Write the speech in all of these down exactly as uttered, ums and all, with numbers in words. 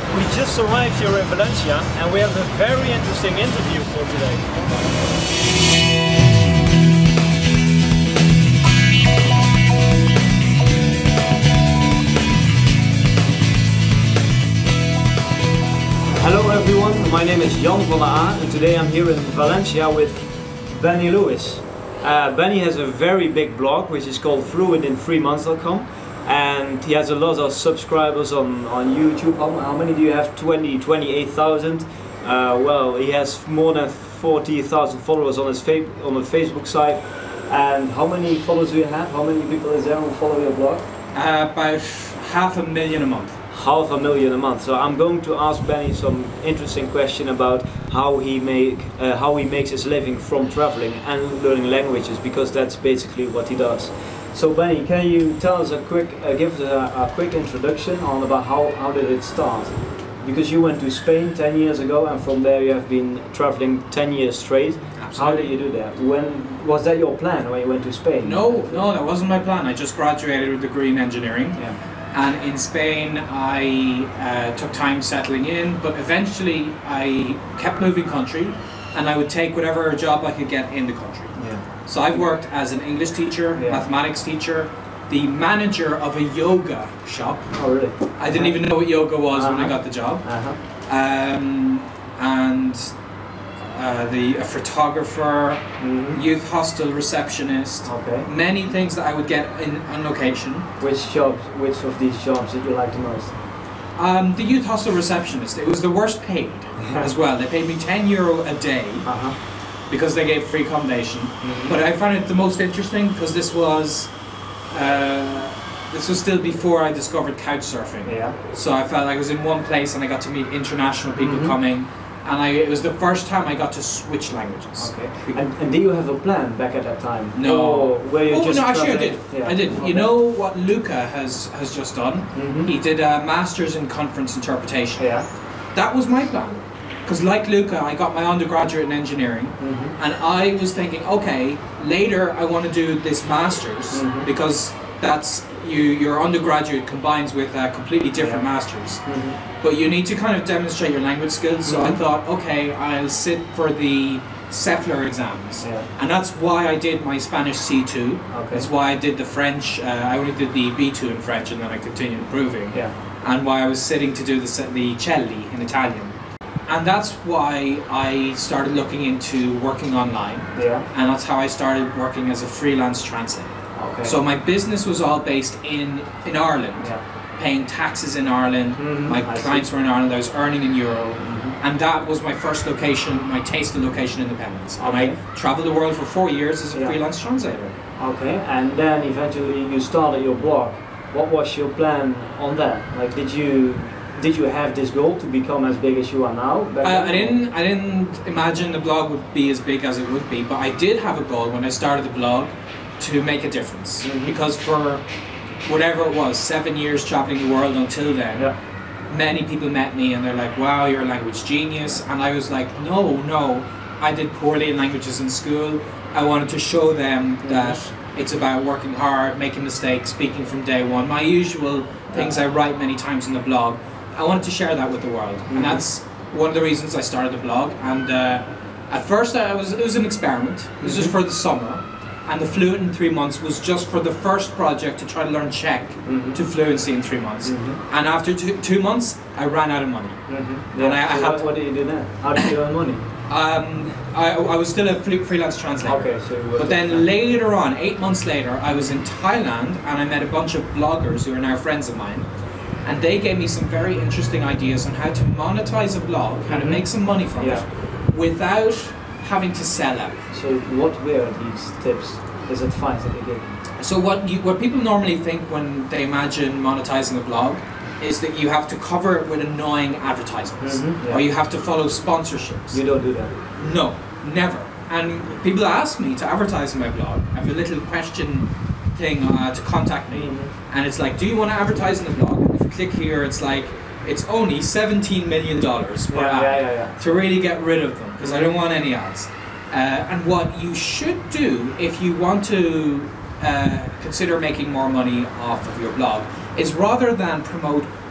We just arrived here in Valencia and we have a very interesting interview for today. Hello everyone, my name is Jan van der A and today I'm here in Valencia with Benny Lewis. Uh, Benny has a very big blog which is called fluent in three months dot com. And he has a lot of subscribers on, on YouTube. How, how many do you have? twenty, twenty-eight thousand. Uh, well, he has more than forty thousand followers on his fa on the Facebook site. And how many followers do you have? How many people is there who follow your blog? Uh, about half a million a month. Half a million a month. So I'm going to ask Benny some interesting question about how he make uh, how he makes his living from traveling and learning languages, because that's basically what he does. So Benny, can you tell us a quick, uh, give us a, a quick introduction on about how, how did it start? Because you went to Spain ten years ago and from there you have been traveling ten years straight. Absolutely. How did you do that? When was that your plan when you went to Spain? No, no, that wasn't my plan. I just graduated with a degree in engineering. Yeah. And in Spain I uh, took time settling in, but eventually I kept moving country and I would take whatever job I could get in the country. Yeah. So I've worked as an English teacher, yeah. mathematics teacher, the manager of a yoga shop. Oh really? I didn't even know what yoga was uh-huh. when I got the job. Uh-huh. Um, and uh, the a photographer, mm-hmm. youth hostel receptionist, okay. many things that I would get in on location. Which jobs, which of these jobs did you like the most? Um, the youth hostel receptionist, it was the worst paid as well. They paid me ten euro a day. Uh-huh. Because they gave free accommodation, mm-hmm. but I found it the most interesting because this was uh, this was still before I discovered couch surfing. Yeah. So I felt like I was in one place and I got to meet international people mm-hmm. coming, and I, it was the first time I got to switch languages. Okay. And, and did you have a plan back at that time? No. Or were you oh just no, actually I traveling? did. Yeah. I did. Okay. You know what Luca has has just done? Mm-hmm. He did a master's in conference interpretation. Yeah. That was my plan. Because like Luca, I got my undergraduate in engineering, mm-hmm. and I was thinking, okay, later I want to do this master's, mm-hmm. because that's you. Your undergraduate combines with a completely different yeah. master's, mm-hmm. but you need to kind of demonstrate your language skills. So mm-hmm. I thought, okay, I'll sit for the CEFLR exams, yeah. and that's why I did my Spanish C two. Okay. That's why I did the French. Uh, I only did the B two in French, and then I continued improving. Yeah. And why I was sitting to do the the Celli in Italian. And that's why I started looking into working online. Yeah. And that's how I started working as a freelance translator. Okay. So my business was all based in, in Ireland, yeah. paying taxes in Ireland. Mm-hmm. My I clients see. were in Ireland, I was earning in euro. Mm-hmm. And that was my first location, my taste of location independence. Okay. And I traveled the world for four years as a yeah. freelance translator. Okay, and then eventually you started your blog. What was your plan on that? Like, did you did you have this goal to become as big as you are now? Uh, I didn't. I didn't imagine the blog would be as big as it would be, but I did have a goal when I started the blog to make a difference. Mm-hmm. Because for whatever it was, seven years traveling the world until then, yeah. many people met me and they're like, "Wow, you're a language genius," and I was like, "No, no, I did poorly in languages in school. I wanted to show them mm-hmm. that it's about working hard, making mistakes, speaking from day one. My usual things yeah. I write many times in the blog. I wanted to share that with the world, mm-hmm. and that's one of the reasons I started the blog. And uh, at first, I was it was an experiment. It was mm-hmm. just for the summer, and the Fluent in three months was just for the first project to try to learn Czech mm-hmm. to fluency in three months. Mm-hmm. And after two, two months, I ran out of money. Mm-hmm. Yeah. And I, so I had what, what did you do then? How did you earn money? Um, I, I was still a freelance translator. Okay, so you were but then later on, eight months later, I was in Thailand and I met a bunch of bloggers who are now friends of mine. And they gave me some very interesting ideas on how to monetize a blog, how to make some money from yeah. it, without having to sell out. So what were these tips, this advice that they gave you? So what you, what people normally think when they imagine monetizing a blog is that you have to cover it with annoying advertisements, mm-hmm, yeah. or you have to follow sponsorships. You don't do that? No, never. And people ask me to advertise in my blog. I have a little question thing uh, to contact me, mm-hmm. and it's like, do you want to advertise in the blog? And if you click here, it's like, it's only seventeen million dollars per yeah, ad yeah, yeah, yeah. to really get rid of them, because I don't want any ads. Uh, and what you should do if you want to uh, consider making more money off of your blog is, rather than promote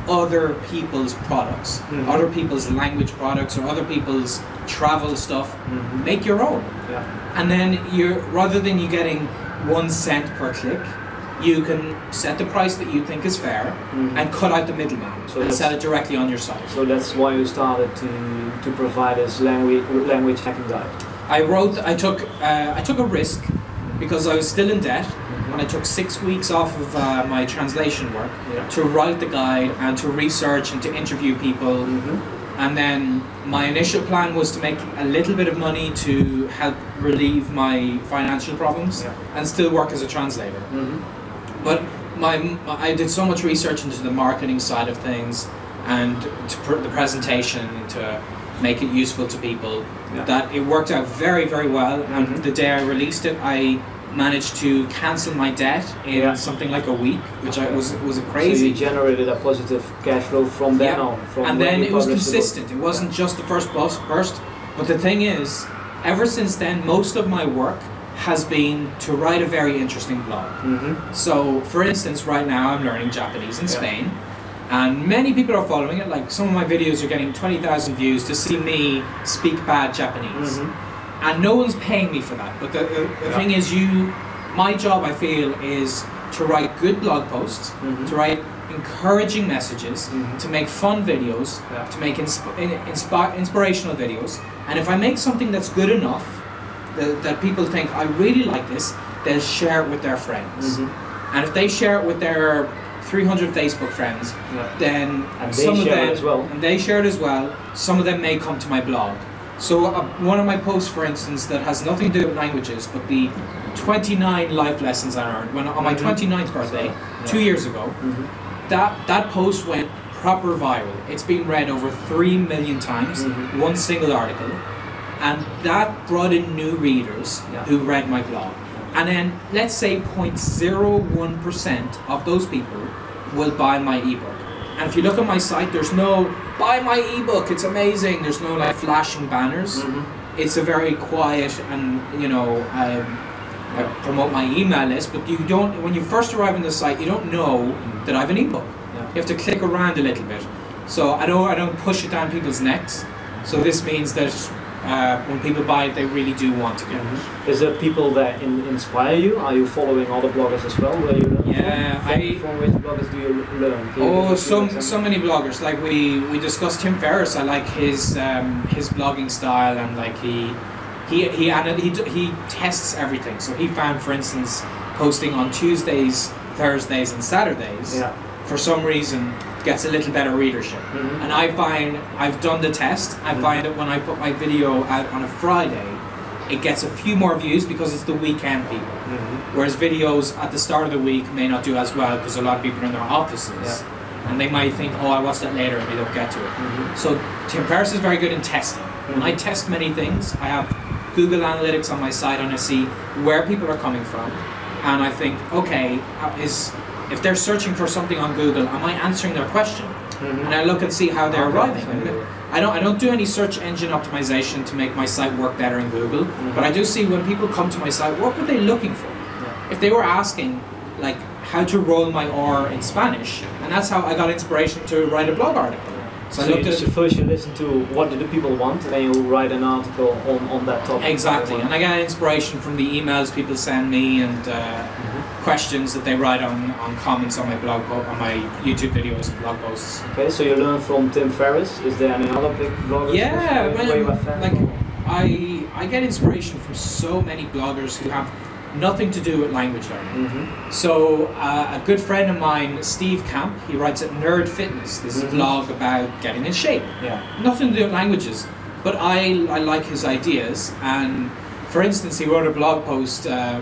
other people's products, Mm-hmm. other people's language products, or other people's travel stuff. Mm-hmm. Make your own. Yeah. And then you're, rather than you getting one cent per click, you can set the price that you think is fair Mhm. and cut out the middleman So and that's- sell it directly on your site. So that's why you started to to provide this language language hacking guide. I wrote, I took, uh, I took a risk because I was still in debt, and I took six weeks off of uh, my translation work Yeah. to write the guide and to research and to interview people. Mm-hmm. And then my initial plan was to make a little bit of money to help relieve my financial problems Yeah. and still work as a translator. Mm-hmm. But my, I did so much research into the marketing side of things and to pr- the presentation to make it useful to people Yeah. that it worked out very, very well. And Mhm. the day I released it, I managed to cancel my debt in Yeah. something like a week, which I Okay. was was a So crazy. you generated a positive cash flow from then Yeah. on. From And when then you it was published the book. consistent. It wasn't just the first bus- burst. But the thing is, ever since then, most of my work has been to write a very interesting blog. Mhm. So, for instance, right now I'm learning Japanese in Yeah. Spain, and many people are following it. Like some of my videos are getting twenty thousand views to see me speak bad Japanese, Mhm. and no one's paying me for that. But the, the, the Yeah. thing is, you, my job, I feel, is to write good blog posts, Mhm. to write encouraging messages, Mhm. to make fun videos, Yeah. to make insp- in- inspi- inspirational videos. And if I make something that's good enough, that, that people think, I really like this, they'll share it with their friends. Mhm. And if they share it with their three hundred Facebook friends, Yeah. then And they some of share them, it as well. and they share it as well, some of them may come to my blog. So uh, one of my posts, for instance, that has nothing to do with languages, but the twenty-nine life lessons I learned when on my Mhm. twenty-ninth birthday, Yeah. two years ago, Mhm. that, that post went proper viral. It's been read over three million times, Mhm. one single article, and that brought in new readers Yeah. who read my blog. And then let's say zero point zero one percent of those people will buy my ebook. And if you look at my site, there's no buy my ebook, it's amazing. There's no like flashing banners. Mhm. It's a very quiet and you know um, I promote my email list, but you don't. When you first arrive on the site, you don't know that I have an ebook. Yeah. You have to click around a little bit. So I don't I don't push it down people's necks. So this means that uh, when people buy it, they really do want to get it. Mhm. Is there people that in, inspire you? Are you following other bloggers as well? Where you learn Yeah, from? I- From which bloggers do you learn? Can you give Oh, a few so examples? so many bloggers. Like we we discussed Tim Ferriss. I like his um, his blogging style, and like he he he ana- he d- he tests everything. So he found, for instance, posting on Tuesdays, Thursdays, and Saturdays Yeah. for some reason gets a little better readership. Mhm. And I find I've done the test. I Mhm. find that when I put my video out on a Friday, it gets a few more views because it's the weekend people. Mhm. Whereas videos at the start of the week may not do as well because a lot of people are in their offices. Yeah. And they might think, oh, I watched that later, and they don't get to it. Mhm. So Tim Ferriss is very good in testing. And I Mhm. test many things. I have Google Analytics on my site, and I see where people are coming from. And I think, okay, uh, is if they're searching for something on Google, am I answering their question? Mhm. And I look and see how they're Okay, arriving. so And you- I don't I don't do any search engine optimization to make my site work better in Google, Mhm. but I do see when people come to my site, what were they looking for? Yeah. If they were asking like how to roll my R in Spanish, and that's how I got inspiration to write a blog article. So, So, I looked you, at so first you listen to what do the people want, and then you write an article on, on that topic. exactly, and I get inspiration from the emails people send me and uh, Mhm. questions that they write on, on comments on my blog po- on my YouTube videos and blog posts. Okay, so you learn from Tim Ferriss. Is there any other big bloggers? Yeah, where- well, where you are fan like from? I I get inspiration from so many bloggers who have nothing to do with language learning. Mhm. So uh, a good friend of mine, Steve Camp, he writes at Nerd Fitness. This is a Mhm. blog about getting in shape. Yeah. Nothing to do with languages, but I I like his ideas. And for instance, he wrote a blog post, um,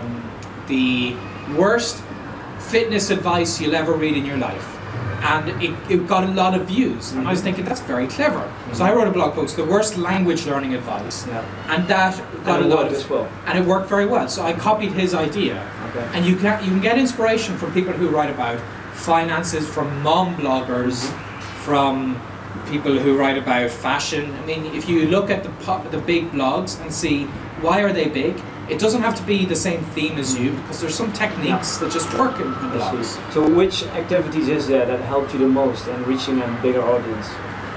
the worst fitness advice you'll ever read in your life. And it, it got a lot of views, and I was thinking that's very clever. So I wrote a blog post, the worst language learning advice, Yeah. and that got And a it lot worked of, as well. and it worked very well. So I copied his idea, Okay. and you can you can get inspiration from people who write about finances, from mom bloggers, from people who write about fashion. I mean, if you look at the pop, the big blogs and see why are they big, It doesn't have to be the same theme as you, because there's some techniques Yeah. that just work in, in blogs. So which activities is there that helped you the most in reaching a bigger audience?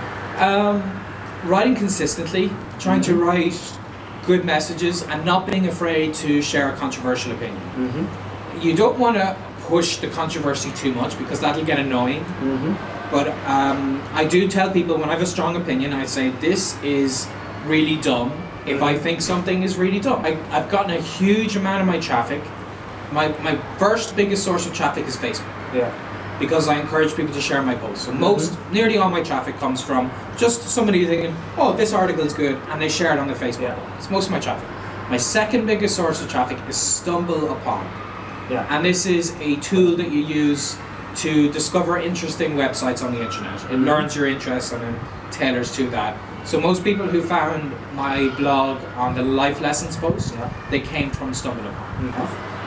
Um, writing consistently, trying Mm-hmm. to write good messages, and not being afraid to share a controversial opinion. Mm-hmm. You don't want to push the controversy too much, because that'll get annoying. Mm-hmm. But um, I do tell people when I have a strong opinion, I say this is really dumb. If I think something is really dumb, I, I've gotten a huge amount of my traffic. My my first biggest source of traffic is Facebook, Yeah. because I encourage people to share my posts. So most, nearly all my traffic comes from just somebody thinking, oh, this article is good, and they share it on their Facebook. Yeah. It's most of my traffic. My second biggest source of traffic is Stumble Upon. Yeah. And this is a tool that you use to discover interesting websites on the internet. It Mhm. learns your interests and then tailors to that. So most people who found my blog on the life lessons post, Yeah. they came from Stumble Upon. Mhm.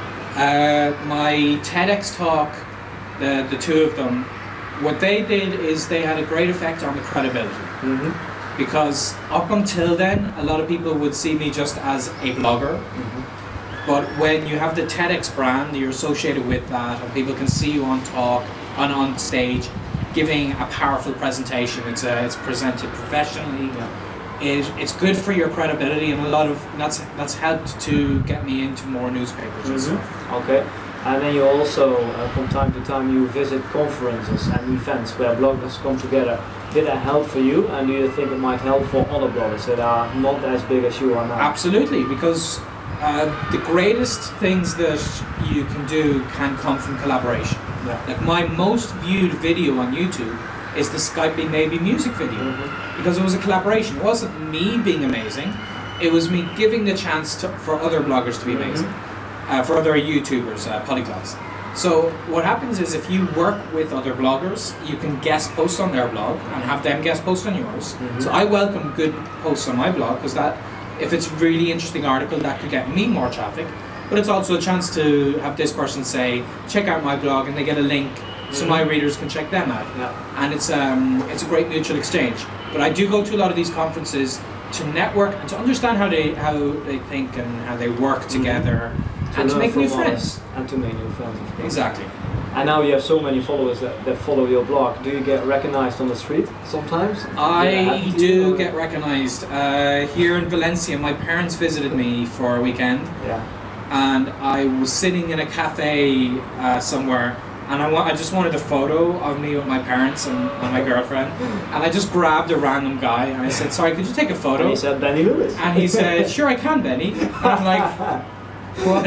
Uh, my TEDx talk, the, the two of them, what they did is they had a great effect on the credibility. Mm-hmm. Because up until then, a lot of people would see me just as a blogger. Mm-hmm. But when you have the TEDx brand, you're associated with that, and people can see you on talk, on on stage, giving a powerful presentation. It's uh, it's presented professionally. Yeah. It, it's good for your credibility, and a lot of that's that's helped to get me into more newspapers and Mhm. stuff. Okay. And then you also, uh, from time to time, you visit conferences and events where bloggers come together. Did that help for you, and do you think it might help for other bloggers that are not as big as you are now? Absolutely, because uh, the greatest things that you can do can come from collaboration. Yeah. Like my most viewed video on YouTube is the Skype Me Maybe music video, Mhm. because it was a collaboration. It wasn't me being amazing, it was me giving the chance to, for other bloggers to be amazing, uh, for other YouTubers, uh, polyglots. So what happens is if you work with other bloggers, you can guest post on their blog and have them guest post on yours. Mhm. So I welcome good posts on my blog, because that, if it's a really interesting article, that could get me more traffic. But it's also a chance to have this person say, check out my blog, and they get a link so my readers can check them out. Yeah. And it's um, it's a great mutual exchange. But I do go to a lot of these conferences to network and to understand how they how they think and how they work together, and to learn make new from friends. others and to make new friends. Of course. Exactly. And now you have so many followers that, that follow your blog. Do you get recognized on the street sometimes? Did that I happen to you, do or- get recognized. Uh, here in Valencia, my parents visited me for a weekend, Yeah. and I was sitting in a cafe uh, somewhere, and I, wa- I just wanted a photo of me with my parents and, and my girlfriend, and I just grabbed a random guy and I said, sorry, could you take a photo? And he said Benny Lewis. And he said, sure I can, Benny. And I'm like, what?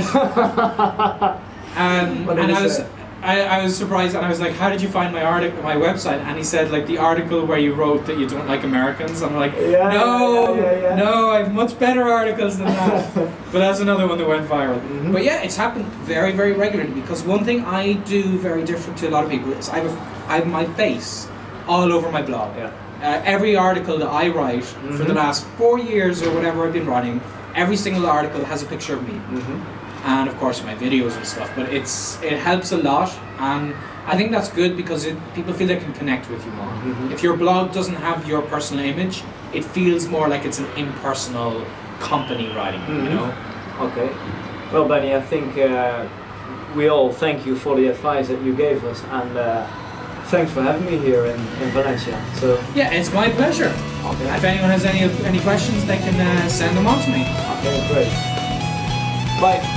And, What did and he I was, say? I, I was surprised, and I was like, how did you find my article, my website? And he said, like, the article where you wrote that you don't like Americans. I'm like, Yeah, no, yeah, yeah, yeah. no, I have much better articles than that. But that's another one that went viral. Mhm. But yeah, it's happened very, very regularly, because one thing I do very different to a lot of people is I have, a, I have my face all over my blog. Yeah. Uh, every article that I write for the Mhm. last four years or whatever I've been writing, every single article has a picture of me, Mhm. and of course my videos and stuff. But it's it helps a lot, and I think that's good because it, people feel they can connect with you more. Mhm. If your blog doesn't have your personal image, it feels more like it's an impersonal company writing. You Mhm. know. Okay. Well, Benny, I think uh, we all thank you for the advice that you gave us, and uh, thanks for having me here in, in Valencia. So, Yeah, it's my pleasure. okay, If anyone has any any questions, they can uh, send them on to me. okay, great. Bye.